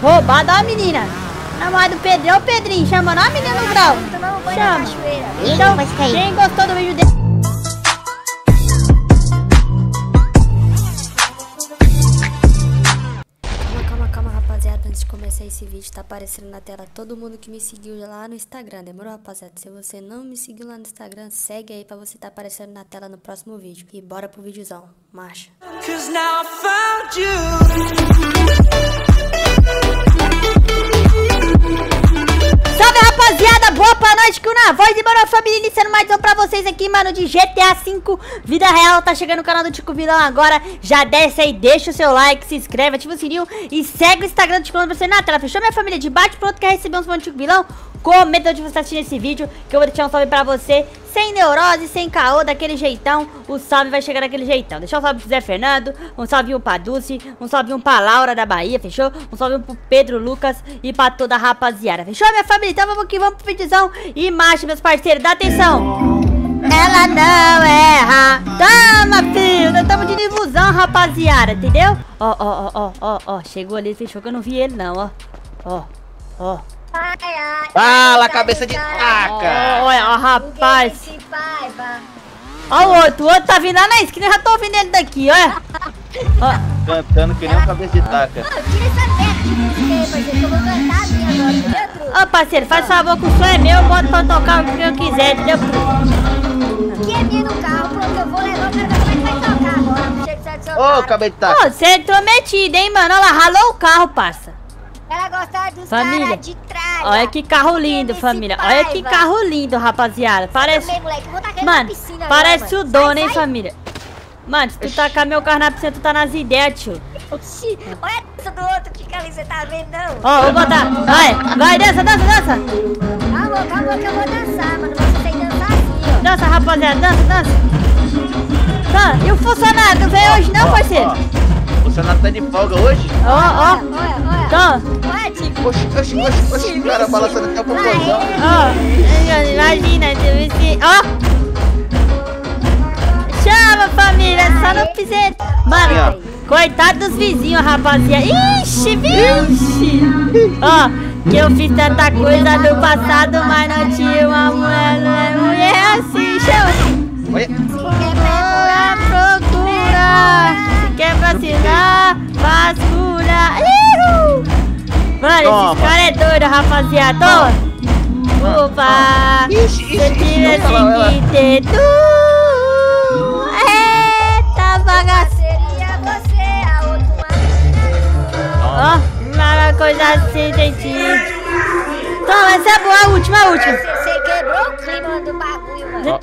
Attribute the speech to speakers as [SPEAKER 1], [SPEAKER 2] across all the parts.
[SPEAKER 1] roubado, ó a menina. Namorado do Pedrinho, ó o Pedrinho, chamando ó a menina no grau. Chama. Então, quem gostou do vídeo dele...
[SPEAKER 2] Calma, rapaziada, antes de começar esse vídeo, tá aparecendo na tela todo mundo que me seguiu lá no Instagram, demorou, rapaziada? Se você não me seguiu lá no Instagram, segue aí pra você tá aparecendo na tela no próximo vídeo. E bora pro videozão, marcha!
[SPEAKER 1] Salve, rapaziada, boa noite, que na voz e bora família, iniciando mais um pra vocês aqui, mano, de GTA V Vida Real. Tá chegando no canal do Tico Vilão agora, já desce aí, deixa o seu like, se inscreve, ativa o sininho e segue o Instagram do Tico Vilão pra você na tela, fechou, minha família? De bate pronto, quer receber um salve do Tico Vilão? Comenta onde você tá assistindo esse vídeo, que eu vou deixar um salve pra você, sem neurose, sem caô, daquele jeitão. O salve vai chegar daquele jeitão. Deixa um salve pro Zé Fernando, um salve pra Dulce, um salve pra Laura da Bahia, fechou? Um salve pro Pedro Lucas e pra toda a rapaziada, fechou, minha família? Então vamos pro videozão e marcha, meus parceiros, dá atenção. Ela não erra. Toma, filho, nós estamos de divulgação, rapaziada, entendeu? Ó, chegou ali, fechou que eu não vi ele não, ó.
[SPEAKER 3] Fala, cabeça de taca!
[SPEAKER 1] Olha, rapaz. Ó o outro tá vindo lá na esquina, eu já tô ouvindo ele daqui, olha.
[SPEAKER 3] Cantando que nem um cabeça de taca.
[SPEAKER 1] Ó, parceiro, faz favor que o som é meu, eu boto pra tocar o que eu quiser, entendeu?
[SPEAKER 4] Que é minha no carro, pronto, eu vou levar, eu quero ver como é que vai tocar agora.
[SPEAKER 3] Ô, cabeça de taca!
[SPEAKER 1] Ô, você é intrometido, hein, mano? Olha lá, ralou o carro, parça.
[SPEAKER 4] Ela gosta dos
[SPEAKER 1] família,
[SPEAKER 4] caras de trás.
[SPEAKER 1] Olha que carro lindo, família. Olha que carro lindo, rapaziada. Parece... Mano, parece o dono, hein, família. Mano, se tu tacar meu carro na piscina, tu tá nas ideias, tio.
[SPEAKER 4] Oxi, olha essa do outro, que ali você tá vendo, não?
[SPEAKER 1] Ó, vou botar. Vai, dança.
[SPEAKER 4] Calma que eu vou dançar, mano. Você tem que dançar assim, ó.
[SPEAKER 1] Dança, rapaziada, dança. Tá, e o funcionário não veio hoje não, parceiro?
[SPEAKER 3] O funcionário tá de folga hoje?
[SPEAKER 1] Ó. Tá.
[SPEAKER 4] Olha, Tico.
[SPEAKER 3] Oxi, cara, balançando até o popozão.
[SPEAKER 1] Ó, imagina, ó. Chama, família, só não pisei. Mano, coitado dos vizinhos, rapaziada. Ixi, vixe. Ó, que eu fiz tanta coisa no passado, mas não tinha uma mulher assim, chama.
[SPEAKER 3] Oi?
[SPEAKER 1] Procura, se quer vacinar, vasculha. Mano, esse cara é doido, rapaziada. Opa, se tivesse que ter tu, eita bagaceria, você a outra. Ó, nada coisa assim, gente. Então, essa é boa, a última.
[SPEAKER 4] Você quebrou o clima do bagulho, mano.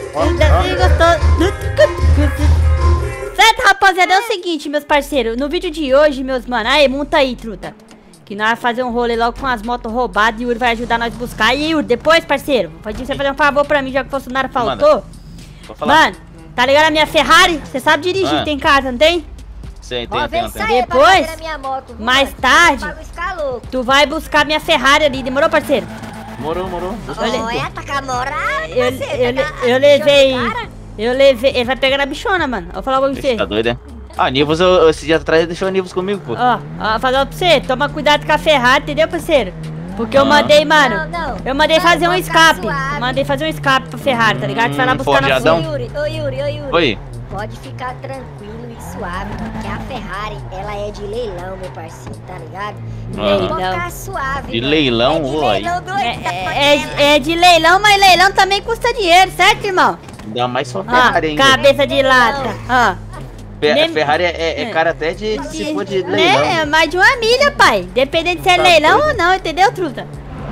[SPEAKER 1] Certo, rapaziada, é o seguinte, meus parceiros. No vídeo de hoje, meus mano, aí, monta aí, truta, que nós vamos fazer um rolê logo com as motos roubadas e o Yuri vai ajudar nós a buscar. E Yuri, depois, parceiro, pode você fazer um favor pra mim, já que o funcionário faltou. Mano, tá ligado a minha Ferrari? Você sabe dirigir, tem carta, não tem?
[SPEAKER 3] Tem.
[SPEAKER 1] Depois, mais tarde, tu vai buscar minha Ferrari ali, demorou, parceiro?
[SPEAKER 3] Morou.
[SPEAKER 4] Olha, tá com a moral,
[SPEAKER 1] eu levei, ele vai pegar na bichona, mano. Vou falar pra você.
[SPEAKER 3] Tá doido, é? Ah, Nivus, esse dia atrás deixou o Nivus comigo, pô.
[SPEAKER 1] Ó, falar pra você, toma cuidado com a Ferrari, entendeu, parceiro? Porque eu mandei, mano, eu mandei fazer um escape. Mandei fazer um escape pra Ferrari, tá ligado? Você vai lá buscar na sua.
[SPEAKER 4] Ô, Yuri.
[SPEAKER 3] Oi.
[SPEAKER 4] Pode ficar tranquilo e suave, porque a Ferrari, ela é de leilão, meu parceiro, tá ligado?
[SPEAKER 1] Leilão.
[SPEAKER 4] Pode ficar suave.
[SPEAKER 3] De leilão,
[SPEAKER 1] É de leilão, mas leilão também custa dinheiro, certo, irmão?
[SPEAKER 3] Ainda mais só Ferrari ainda.
[SPEAKER 1] Cabeça de lata, ó.
[SPEAKER 3] Ferrari é cara até de se for de leilão.
[SPEAKER 1] É mais de 1 milha, pai. Dependendo de se é leilão ou não, entendeu, truta?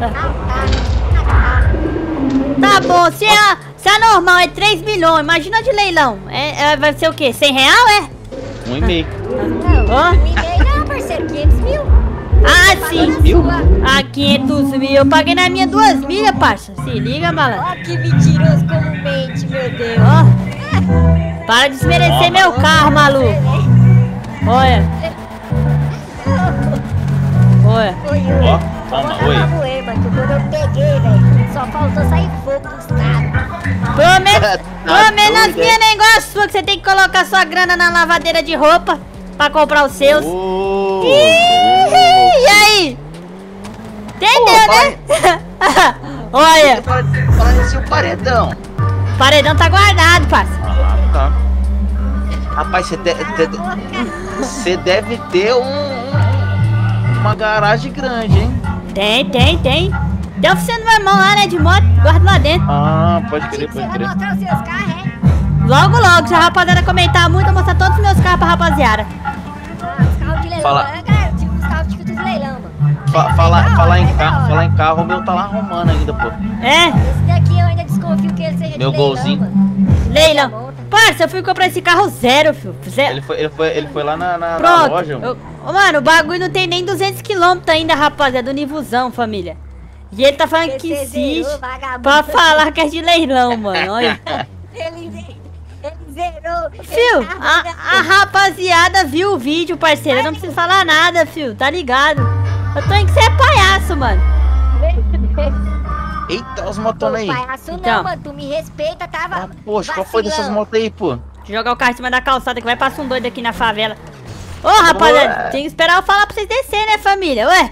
[SPEAKER 1] Tá bom, se é normal, é 3 milhões. Imagina de leilão. Vai ser o quê? 100 real, é?
[SPEAKER 3] 1,5.
[SPEAKER 4] Não, parceiro, 500 mil.
[SPEAKER 1] Ah, sim. 500 mil. Eu paguei na minha 2 milhas, parça. Se liga, malandro.
[SPEAKER 4] Ó, que mentiroso como mente, meu Deus.
[SPEAKER 1] Ó, para de desmerecer meu carro, maluco. Olha.
[SPEAKER 3] Ó, toma, oi.
[SPEAKER 4] Quando eu peguei, velho, só faltou sair fogo dos caras.
[SPEAKER 1] Pelo menos as minhas negócios sua, que você tem que colocar sua grana na lavadeira de roupa pra comprar os seus. E aí? né? Olha.
[SPEAKER 3] Falando assim, o paredão.
[SPEAKER 1] O paredão tá guardado, parça.
[SPEAKER 3] Ah, tá. Rapaz, você deve ter uma garagem grande, hein?
[SPEAKER 1] Tem. Tem oficina do meu irmão lá, né? De moto, guarda lá dentro.
[SPEAKER 3] Ah, pode crer,
[SPEAKER 4] Você
[SPEAKER 3] pode
[SPEAKER 4] vai
[SPEAKER 3] crer.
[SPEAKER 4] mostrar os seus carros, é?
[SPEAKER 1] Logo, se a rapaziada comentar muito, eu vou mostrar todos os meus carros pra rapaziada.
[SPEAKER 4] Os carros de leilão.
[SPEAKER 3] Fala.
[SPEAKER 4] Galera, tipo, os carros de leilão, mano.
[SPEAKER 3] Falar em carro, o meu tá lá arrumando ainda, pô.
[SPEAKER 1] É?
[SPEAKER 4] Esse daqui eu ainda desconfio que ele seja
[SPEAKER 3] Meu
[SPEAKER 4] de
[SPEAKER 3] golzinho.
[SPEAKER 4] leilão, mano.
[SPEAKER 1] Leilão. Parça, eu fui comprar esse carro zero, filho. Zero.
[SPEAKER 3] Ele foi lá na
[SPEAKER 1] Pronto.
[SPEAKER 3] loja, mano.
[SPEAKER 1] Mano, o bagulho não tem nem 200 km ainda, rapaziada, do Nivuzão, família. E ele tá falando que
[SPEAKER 4] Você zerou,
[SPEAKER 1] existe
[SPEAKER 4] vagabundo.
[SPEAKER 1] pra falar que é de leilão, mano. Olha.
[SPEAKER 4] Ele zerou.
[SPEAKER 1] Fio, a rapaziada viu o vídeo, parceiro. Eu não preciso falar nada, fio. Tá ligado? Eu tô em que você é palhaço, mano.
[SPEAKER 3] Eita, os motões aí.
[SPEAKER 4] Palhaço não,
[SPEAKER 1] Então.
[SPEAKER 4] mano. Tu me respeita, tava.
[SPEAKER 3] Ah, poxa, qual foi dessas
[SPEAKER 4] vacilando.
[SPEAKER 3] motos aí, pô?
[SPEAKER 1] Jogar o carro em cima da calçada que vai passar um doido aqui na favela. Ô, rapaziada,
[SPEAKER 3] Ué.
[SPEAKER 1] tem que esperar eu falar pra vocês descerem, né, família? Ué?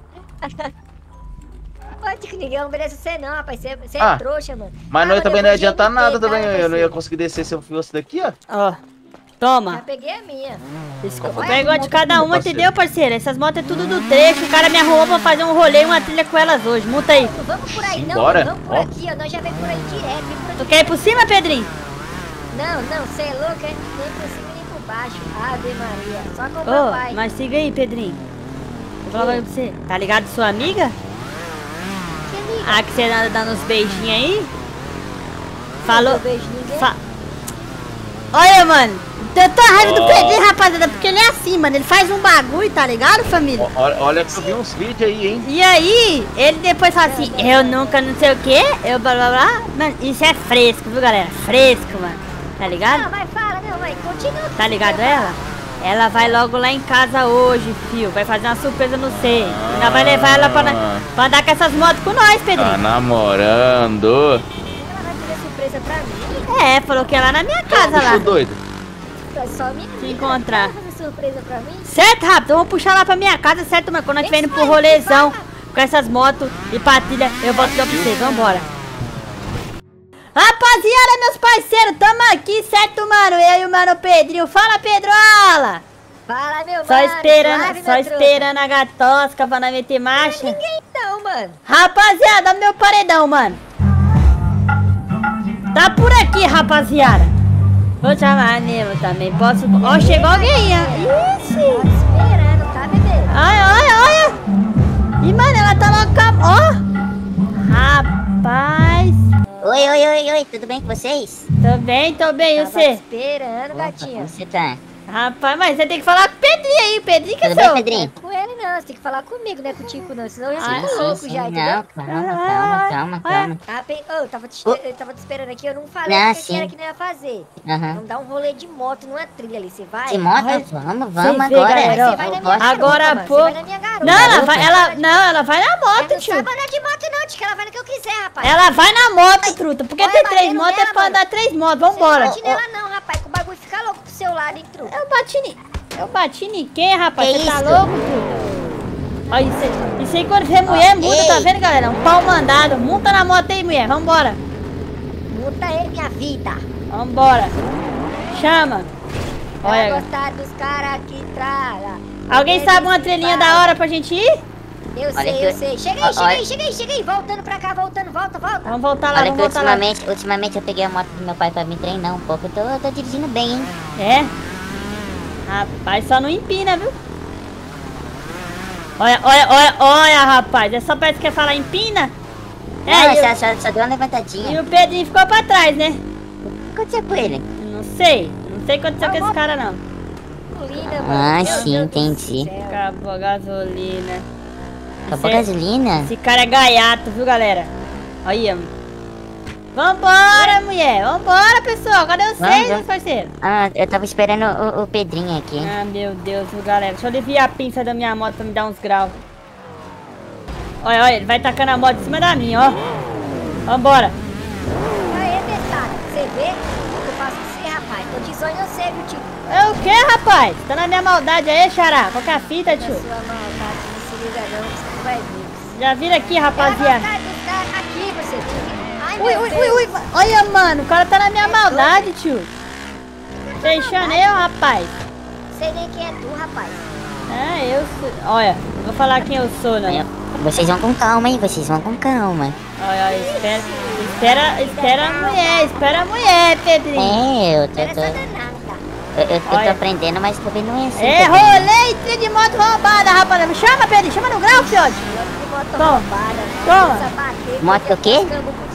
[SPEAKER 4] Pode que ninguém obedece você não, rapaz. Você
[SPEAKER 3] Ah,
[SPEAKER 4] é trouxa, mano.
[SPEAKER 3] Mas
[SPEAKER 4] Ah,
[SPEAKER 3] também não ia
[SPEAKER 4] eu podia
[SPEAKER 3] adiantar
[SPEAKER 4] me
[SPEAKER 3] nada
[SPEAKER 4] ter,
[SPEAKER 3] também.
[SPEAKER 4] cara,
[SPEAKER 3] Eu não ia
[SPEAKER 4] parceiro.
[SPEAKER 3] conseguir descer se eu fosse daqui, ó.
[SPEAKER 1] Ó,
[SPEAKER 4] Já
[SPEAKER 1] toma.
[SPEAKER 4] peguei a minha.
[SPEAKER 1] Desculpa,
[SPEAKER 4] Olha
[SPEAKER 1] pegou
[SPEAKER 4] a
[SPEAKER 1] de
[SPEAKER 4] moto
[SPEAKER 1] cada
[SPEAKER 3] aqui,
[SPEAKER 1] uma,
[SPEAKER 3] parceiro.
[SPEAKER 1] entendeu, parceiro? Essas motos é tudo do trecho. O cara me arrumou pra fazer um rolê e uma trilha com elas hoje. Multa aí.
[SPEAKER 4] Não vamos por aí, não.
[SPEAKER 3] Simbora.
[SPEAKER 4] Vamos por
[SPEAKER 3] Ó.
[SPEAKER 4] aqui, ó. Nós já vem por aí direto. Vem por
[SPEAKER 1] Tu
[SPEAKER 4] aqui.
[SPEAKER 1] quer ir por cima, Pedrinho?
[SPEAKER 4] Não, você é louco, é? Nem por cima nem por baixo. Ave Maria. Só com o
[SPEAKER 1] Ô,
[SPEAKER 4] papai.
[SPEAKER 1] mas siga aí, Pedrinho. Vou falar pra você. Tá ligado sua amiga?
[SPEAKER 4] Que amiga?
[SPEAKER 1] Ah, que você anda dando uns beijinhos aí? Falou.
[SPEAKER 4] Eu vejo ninguém.
[SPEAKER 1] Olha, mano. Eu tô a raiva do Pedrinho, rapaziada, porque ele é assim, mano. Ele faz um bagulho, tá ligado, família?
[SPEAKER 3] Olha que eu vi uns vídeos aí, hein?
[SPEAKER 1] E aí, ele depois fala assim, eu nunca não sei o que, eu blá blá blá. Mano, isso é fresco, viu, galera? Fresco, mano. Tá ligado?
[SPEAKER 4] Não, mas fala, não, vai. Continua.
[SPEAKER 1] Tá ligado ela? Ela vai logo lá em casa hoje, fio. Vai fazer uma surpresa no C. Ainda vai levar ela pra andar com essas motos com nós,
[SPEAKER 3] Tá
[SPEAKER 1] Pedrinho.
[SPEAKER 3] namorando.
[SPEAKER 4] Ela vai fazer surpresa pra mim.
[SPEAKER 1] É, falou que ia lá na minha casa
[SPEAKER 3] Bicho
[SPEAKER 1] lá.
[SPEAKER 3] doido.
[SPEAKER 4] É só minha
[SPEAKER 1] Te
[SPEAKER 4] vida.
[SPEAKER 1] encontrar.
[SPEAKER 4] Ela vai fazer surpresa pra mim.
[SPEAKER 1] Certo, rápido? Vamos puxar lá pra minha casa, certo, mano? Quando nós estiver indo pro rolezão com essas motos e patilha, eu volto pra vocês. Vambora. Rapaziada, meus parceiros, tamo aqui, certo, mano? Eu e o mano Pedrinho. Fala, Pedrola!
[SPEAKER 4] Fala, meu
[SPEAKER 1] Só
[SPEAKER 4] mano.
[SPEAKER 1] esperando,
[SPEAKER 4] suave,
[SPEAKER 1] só
[SPEAKER 4] meu truta.
[SPEAKER 1] esperando a gatosca pra nós meter marcha.
[SPEAKER 4] Ninguém não, mano.
[SPEAKER 1] Rapaziada, meu paredão, mano. Tá por aqui, rapaziada. Vou chamar Nemo também. Posso. Ó, chegou alguém, ó. Ixi.
[SPEAKER 4] Tô esperando, tá, bebê?
[SPEAKER 1] Olha. Ih, mano, ela tá logo com a... Ó. Rapaz.
[SPEAKER 5] Oi, tudo bem com vocês?
[SPEAKER 1] Tô bem, e
[SPEAKER 4] Tava
[SPEAKER 1] você?
[SPEAKER 4] esperando,
[SPEAKER 5] Opa,
[SPEAKER 4] gatinha.
[SPEAKER 5] como você tá?
[SPEAKER 1] Rapaz, mas você tem que falar com o Pedrinho aí. Pedrinho que é
[SPEAKER 5] Tudo bem,
[SPEAKER 1] seu.
[SPEAKER 5] Pedrinho?
[SPEAKER 4] Com ele não, você tem que falar comigo, não é contigo não, senão eu já
[SPEAKER 1] Ah,
[SPEAKER 4] fico
[SPEAKER 1] sim,
[SPEAKER 4] louco já, entendeu?
[SPEAKER 5] Não, calma.
[SPEAKER 4] Eu tava te esperando aqui, eu não falei
[SPEAKER 5] Ah,
[SPEAKER 4] o que era
[SPEAKER 5] sim.
[SPEAKER 4] que não ia fazer.
[SPEAKER 5] Aham.
[SPEAKER 4] Vamos dar um rolê de moto numa trilha ali, você vai?
[SPEAKER 5] De moto?
[SPEAKER 1] Ai,
[SPEAKER 5] Vamos
[SPEAKER 1] vocês vê,
[SPEAKER 5] agora.
[SPEAKER 1] galera,
[SPEAKER 4] Você vai na minha
[SPEAKER 5] Posso?
[SPEAKER 4] garota,
[SPEAKER 1] Agora,
[SPEAKER 4] mano,
[SPEAKER 1] pô.
[SPEAKER 4] Você vai na minha garota.
[SPEAKER 1] Não, ela
[SPEAKER 5] Garota?
[SPEAKER 1] vai na
[SPEAKER 4] Ela
[SPEAKER 1] moto,
[SPEAKER 4] não
[SPEAKER 1] tio.
[SPEAKER 4] sabe andar de moto não, tio, que ela vai no que eu quiser, rapaz.
[SPEAKER 1] Ela vai na moto, truta. Porque
[SPEAKER 4] Olha,
[SPEAKER 1] tem 3
[SPEAKER 4] batendo
[SPEAKER 1] motos, é
[SPEAKER 4] nela,
[SPEAKER 1] pra
[SPEAKER 4] mano.
[SPEAKER 1] andar 3 motos.
[SPEAKER 4] Você não
[SPEAKER 1] Vambora.
[SPEAKER 4] bate nela não, rapaz, que o bagulho fica louco pro seu lado, hein, truta.
[SPEAKER 1] Eu bati em quem, rapaz?
[SPEAKER 5] Que
[SPEAKER 1] Você tá
[SPEAKER 5] isso?
[SPEAKER 1] louco, truta? Olha, isso aí quando vê mulher, muda, tá
[SPEAKER 5] ei.
[SPEAKER 1] vendo, galera? Um pau mandado. Monta na moto aí, mulher. Vambora.
[SPEAKER 4] Multa ele, minha vida.
[SPEAKER 1] Vambora. Chama.
[SPEAKER 4] Vai
[SPEAKER 1] Olha.
[SPEAKER 4] gostar dos caras que traga.
[SPEAKER 1] Alguém sabe uma trilhinha da hora pra gente ir?
[SPEAKER 4] Eu
[SPEAKER 5] Olha
[SPEAKER 4] sei.
[SPEAKER 5] que-
[SPEAKER 4] Chega
[SPEAKER 5] Ó,
[SPEAKER 4] aí. Voltando pra cá, volta.
[SPEAKER 1] Vamos voltar lá,
[SPEAKER 5] Olha
[SPEAKER 1] vamos
[SPEAKER 5] que
[SPEAKER 1] voltar lá.
[SPEAKER 5] ultimamente eu peguei a moto do meu pai pra me treinar um pouco. Eu tô dirigindo bem, hein?
[SPEAKER 1] É? Rapaz, só não empina, viu? Olha, rapaz. É só parece que quer falar empina?
[SPEAKER 5] Não,
[SPEAKER 1] É,
[SPEAKER 5] só deu uma
[SPEAKER 1] e
[SPEAKER 5] levantadinha.
[SPEAKER 1] o Pedrinho ficou pra trás, né?
[SPEAKER 5] O que aconteceu com ele?
[SPEAKER 1] Não sei o que aconteceu com esse cara, não.
[SPEAKER 4] Gasolina, mano.
[SPEAKER 5] Ah,
[SPEAKER 4] Meu
[SPEAKER 5] sim,
[SPEAKER 4] Deus do
[SPEAKER 5] entendi.
[SPEAKER 4] céu.
[SPEAKER 1] Acabou a gasolina.
[SPEAKER 5] Acabou a
[SPEAKER 1] Esse-
[SPEAKER 5] gasolina?
[SPEAKER 1] Esse cara é gaiato, viu, galera? Olha, mano. Vambora, mulher. Vambora, pessoal. Cadê vocês,
[SPEAKER 5] Vamos.
[SPEAKER 1] meus parceiros?
[SPEAKER 5] Ah, eu tava esperando o Pedrinho aqui.
[SPEAKER 1] Ah, meu Deus, viu, galera. Deixa eu aliviar a pinça da minha moto pra me dar uns graus. Olha, ele vai tacando a moto em cima da minha, ó. Vambora.
[SPEAKER 4] Aí, testado. Você vê o que eu faço com você, rapaz? Tô de sonho, eu sei, viu, tio?
[SPEAKER 1] É o que, rapaz? Tá na minha maldade aí, xará? Qual que é a fita,
[SPEAKER 4] Na
[SPEAKER 1] tio?
[SPEAKER 4] sua maldade, não se liga não, que você não vai ver.
[SPEAKER 1] Já vira aqui,
[SPEAKER 4] Ela
[SPEAKER 1] rapaziada.
[SPEAKER 4] tá aqui, parceiro. Ai,
[SPEAKER 1] Ui,
[SPEAKER 4] meu
[SPEAKER 1] ui,
[SPEAKER 4] Deus.
[SPEAKER 1] ui, ui. Olha, mano, o cara tá na minha maldade, tio. Fechando eu, rapaz.
[SPEAKER 4] Sei nem quem é tu, rapaz.
[SPEAKER 1] É, eu sou. Olha, não vou falar quem eu sou, não.
[SPEAKER 5] Vocês vão com calma, hein? Vocês vão com calma.
[SPEAKER 1] Olha, espera a mulher, Pedrinho.
[SPEAKER 5] É, eu
[SPEAKER 4] Ela é
[SPEAKER 5] tô
[SPEAKER 1] Olha.
[SPEAKER 5] aprendendo, mas também não é assim.
[SPEAKER 1] É,
[SPEAKER 5] também.
[SPEAKER 1] rolê e trilha de moto roubada, rapaziada. Chama, Pedrinho, chama no grau, fiote.
[SPEAKER 4] Moto
[SPEAKER 1] Toma.
[SPEAKER 4] roubada.
[SPEAKER 1] Toma.
[SPEAKER 4] Precisa bater,
[SPEAKER 5] Moto
[SPEAKER 4] porque
[SPEAKER 5] o quê?
[SPEAKER 4] eu tô cambuco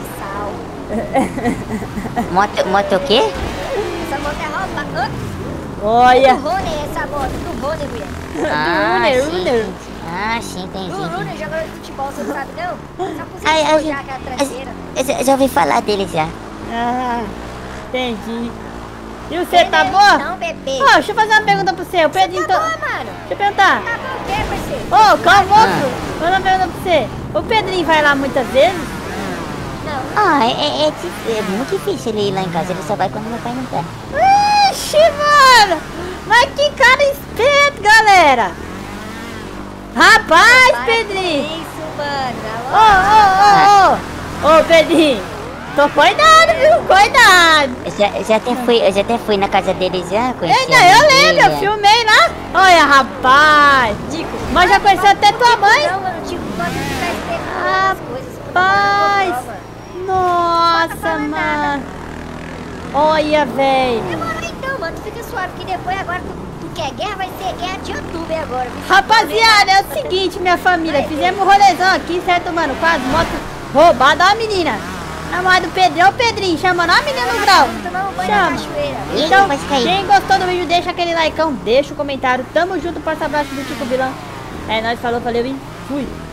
[SPEAKER 4] de sal.
[SPEAKER 5] Moto o quê?
[SPEAKER 4] Essa moto é roubada.
[SPEAKER 1] Olha.
[SPEAKER 4] Do Rony, essa moto. Do Rony, mulher.
[SPEAKER 1] Runner,
[SPEAKER 5] sim.
[SPEAKER 1] Runner.
[SPEAKER 5] Ah, sim, entendi.
[SPEAKER 4] Do Rony, jogador de futebol, você não sabe não? Só
[SPEAKER 5] Ai,
[SPEAKER 4] conseguiu
[SPEAKER 5] ai,
[SPEAKER 4] já aquela tranqueira.
[SPEAKER 5] Eu já ouvi falar dele já.
[SPEAKER 1] Ah, entendi. E você, tá boa?
[SPEAKER 4] Não, bebê.
[SPEAKER 1] Ó, deixa eu fazer uma pergunta pra você. O Pedrinho...
[SPEAKER 4] Tá bom, mano.
[SPEAKER 1] Deixa eu perguntar.
[SPEAKER 4] Tá bom o quê, parceiro?
[SPEAKER 1] Ô, calma, moço. Vou fazer uma pergunta pra você. O Pedrinho vai lá muitas vezes?
[SPEAKER 4] Não.
[SPEAKER 5] Ah, é muito difícil ele ir lá em casa. Ele só vai quando meu pai não tá.
[SPEAKER 1] Ixi, mano. Mas que cara esperto, galera. Rapaz,
[SPEAKER 4] Para
[SPEAKER 1] Pedrinho.
[SPEAKER 4] com isso, mano.
[SPEAKER 1] Ô, ô, ô, ô. Ô, Pedrinho. Tô cuidado, viu? Cuidado.
[SPEAKER 5] Eu já até fui na casa dele já, conheci
[SPEAKER 1] Eita,
[SPEAKER 5] a mãe
[SPEAKER 1] eu
[SPEAKER 5] dele,
[SPEAKER 1] lembro, eu filmei lá. Olha, rapaz. Mas já conheceu até tua mãe?
[SPEAKER 4] Não, mano, tipo, gosto de ficar esperando as coisas.
[SPEAKER 1] Rapaz. Nossa,
[SPEAKER 4] Não fala
[SPEAKER 1] mano.
[SPEAKER 4] nada.
[SPEAKER 1] Olha, véi.
[SPEAKER 4] Demorou então, mano. Tu fica suave, que depois agora tu quer guerra, vai ser guerra de youtuber agora. viu?
[SPEAKER 1] Rapaziada, é o seguinte, minha família. Fizemos um rolezão aqui, certo, mano? Com as motos roubadas. Ó a menina. Namorado do Pedrinho. Ó o Pedrinho. Chamando a menina no grau.
[SPEAKER 4] Vamos tomar um banho na
[SPEAKER 1] Chama.
[SPEAKER 4] cachoeira.
[SPEAKER 1] Então,
[SPEAKER 5] vai cair.
[SPEAKER 1] quem gostou do vídeo, deixa aquele likeão, deixa o comentário. Tamo junto, passa abaixo do Tico Vilão. É nóis, falou, valeu e fui.